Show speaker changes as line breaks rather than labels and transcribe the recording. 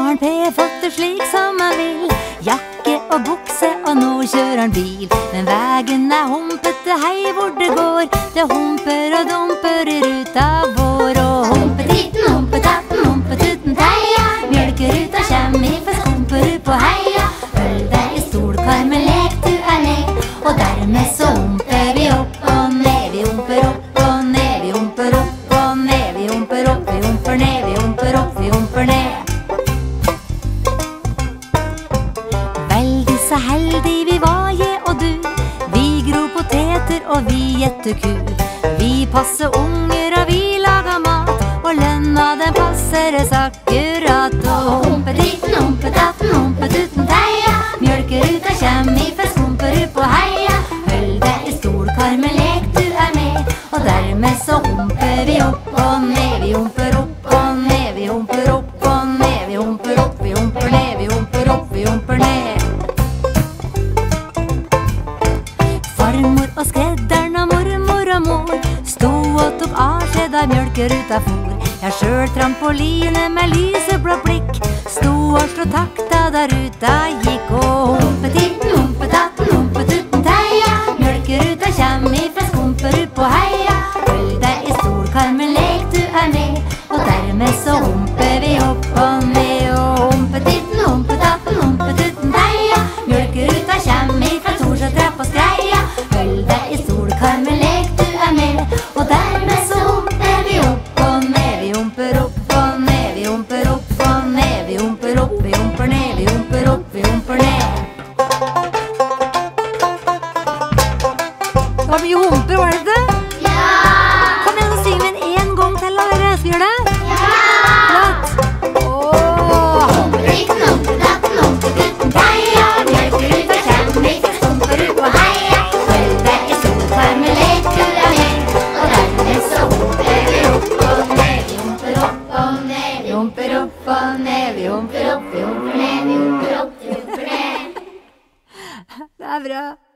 Arn P har fått det slik som han vil. Jakke og bukse, og nå kjører han bil. Men vegen er humpete, hei hvor det går. Det humper og dumper i ruta vår. Og humpetitten, humpetatten, humpetutten teia. Mjølkeruta kjem ifra skumperud på heia. Følg deg i stolkarmen, lek du er med. Og dermed så humper vi opp og ned. Vi humper opp og ned, vi humper opp og ned. Vi humper opp, vi humper ned, vi humper opp, vi humper ned. Veldig så heldig vi var, jeg og du. Vi gror poteter og vi gjetter ku. Vi passer unger og vi lager mat. Og lønna den passer oss akkurat. Og humpetitten, humpetatten, humpetutten teia. Mjølkeruta kjem ifra skumperud på heia. Følg deg i stolkarmen, lek du er med. Og dermed så humper vi opp og ned. Vi humper opp og ned, vi humper opp og ned. Vi humper opp, vi humper ned, vi humper opp, vi humper ned. Farmor og skredderen og mormor og mor sto og tok avskjed da mjølkeruta for. Jeg sjøl trampoline med lyseblå blikk sto og slo takta da ruta gikk. Og humpetitten, humpetatten, humpetutten teia. Mjølkeruta kjem ifra skumperud på heia. Følg deg i stolkarmen, lek du er med. Og dermed så humper vi opp og ned. Og humpetitten, humpetatten, humpetutten teia. Mjølkeruta kjem ifra Torshov og Skreia. Følg deg i stolkarmen, lek du er med. Og dermed så humper vi opp og ned. Vi humper opp og ned, vi humper opp og ned. Vi humper opp, vi humper ned, vi humper opp, vi humper ned. Det var mye humper, var det ikke det?
Ja!
Kom igjen og syng med en gang til, da dere. Skal vi gjøre det?
Ja!
Flott! Åh!
Humpetitten, humpetatten, humpetutten teia. Mjølkeruta kjem ifra skumperud på heia. Følg deg i stolkarmen, lek du er med. Og dermed så humper vi opp og ned. Vi humper opp og ned. Vi humper opp og ned. Vi humper opp, vi humper ned. Vi humper opp, vi humper ned.
Det er bra.